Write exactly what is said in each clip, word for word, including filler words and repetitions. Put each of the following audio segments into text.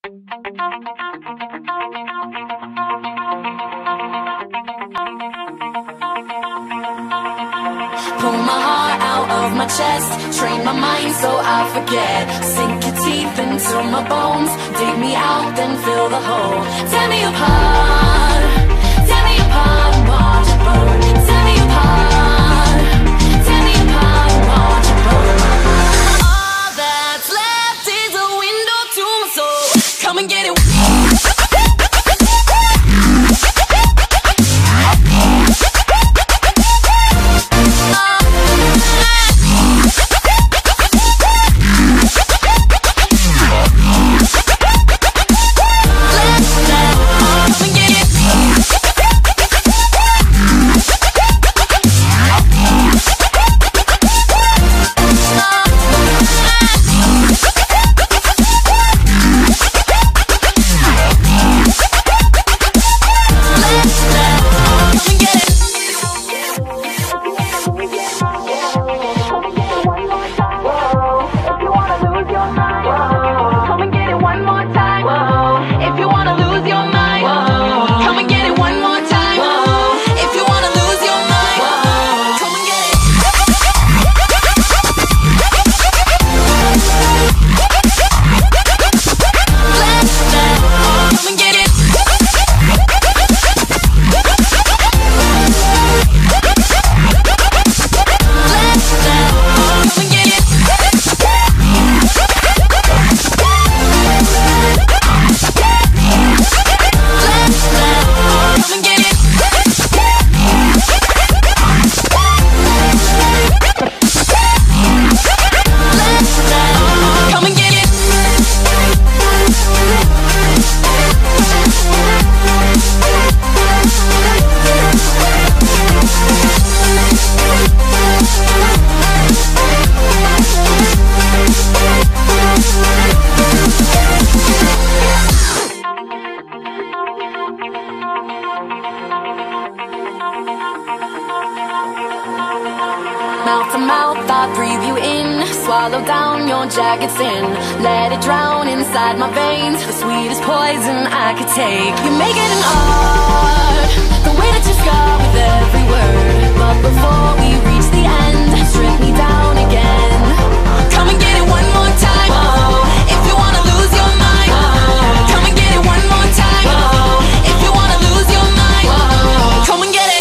Pull my heart out of my chest, train my mind so I forget. Sink your teeth into my bones, dig me out, then fill the hole. Tear me apart, tear me apart and watch it burn. Tear me apart, tear me apart and watch it burn. All that's left is a window to my soul. Come and get it. Mouth to mouth, I breathe you in. Swallow down your jagged sin. Let it drown inside my veins. The sweetest poison I could take. You make it an art, the way that you scar with every word. But before we reach the end, strip me down again. Come and get it one more time. Oh, if you wanna lose your mind. Oh, come and get it one more time. Oh, if you wanna lose your mind. Oh, come and get it.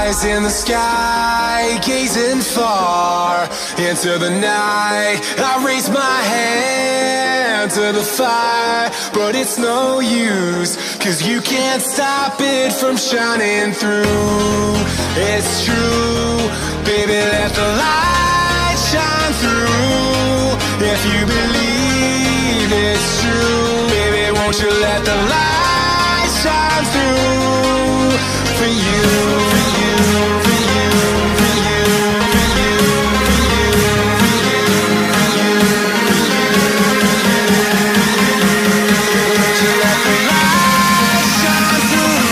Eyes in the sky, gazing far into the night. I raise my hand to the fire, but it's no use, 'cause you can't stop it from shining through. It's true, baby, let the light shine through. If you believe it's true, baby, won't you let the light shine through for you, for you, for you, for you, for you, for you, for you, for you, won't you let the light shine through?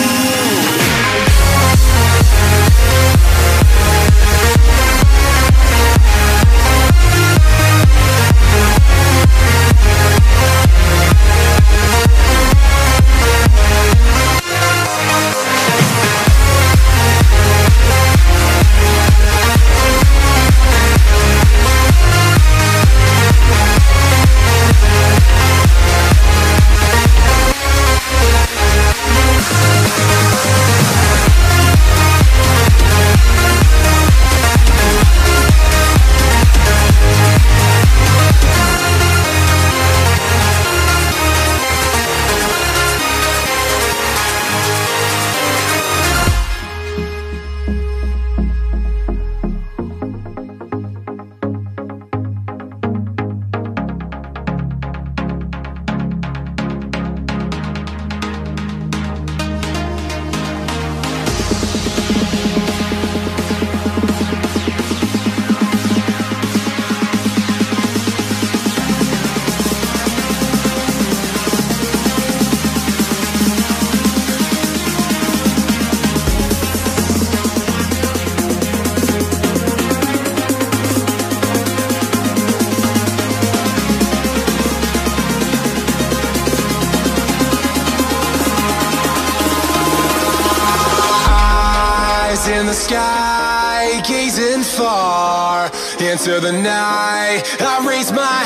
In the sky, gazing far into the night. I raise my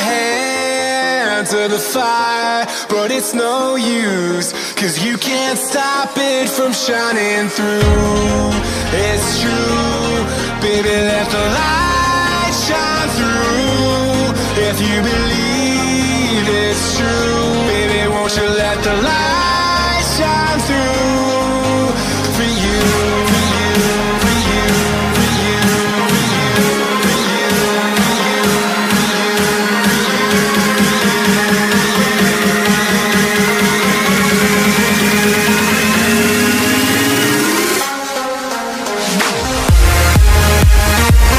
hand to the fire, but it's no use, 'cause you can't stop it from shining through. It's true, baby, let the light shine through. If you believe it's true, baby, won't you let the light shine through for you, for you, for you, for you, for you, for you, for you, for you, for you.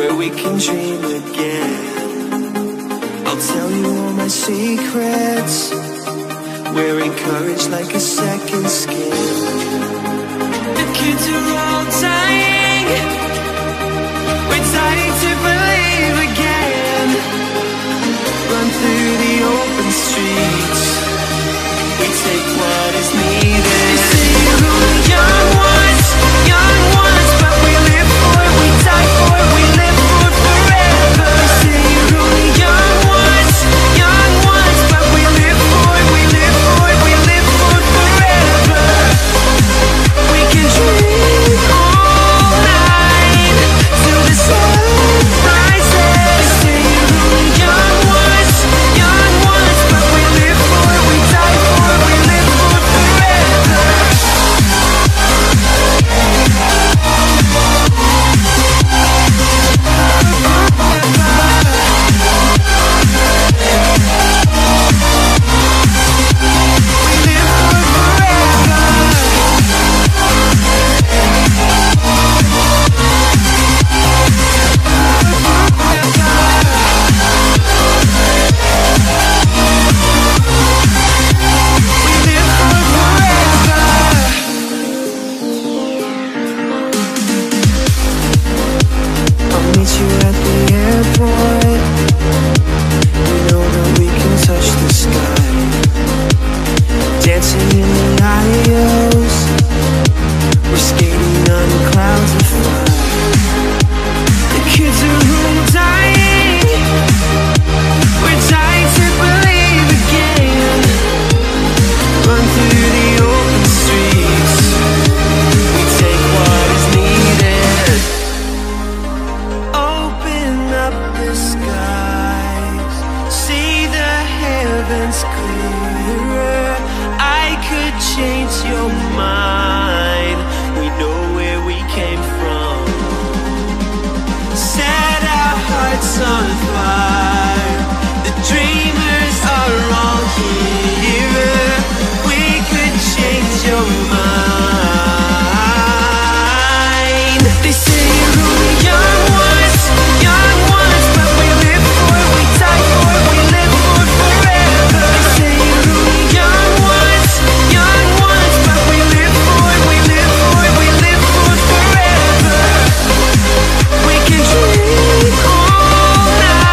where we can dream again. I'll tell you all my secrets, wearing courage like a second skin. The kids are all dying, we're dying to believe again. Run through the open streets, we take what is needed. They say we're only young ones, young ones, but we live for it, we die for it, we live for it forever. They say we're only young ones, young ones, but we live for it, we live for it, we live for it forever. We can dream all night till the sun rises. They say we're only young ones, young ones, but we live for it, we die for it, we live for it forever. All night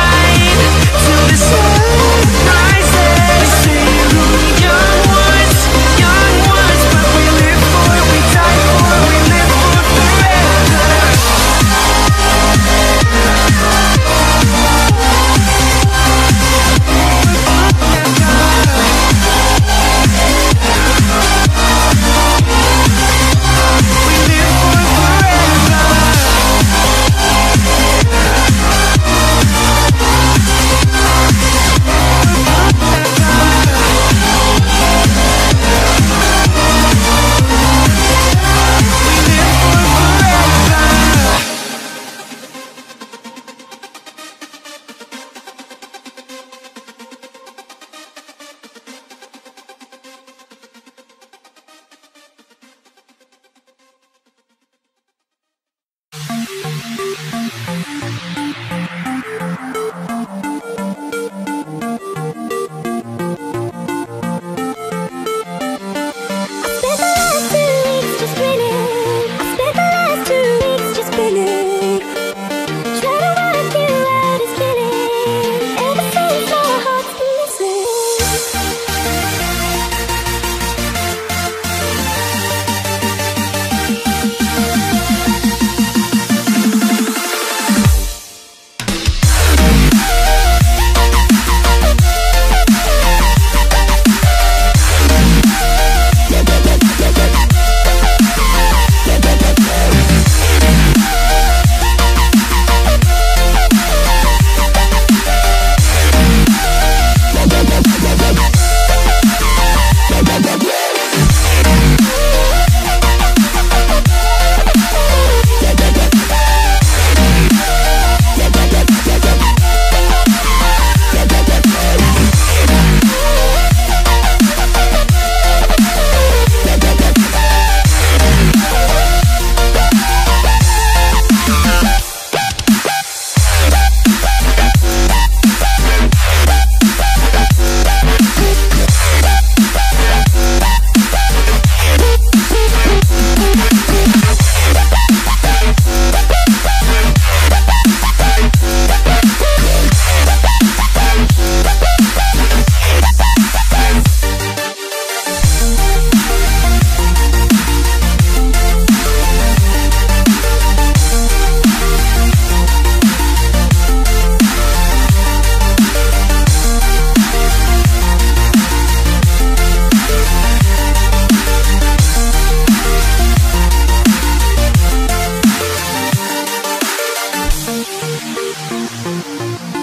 Thank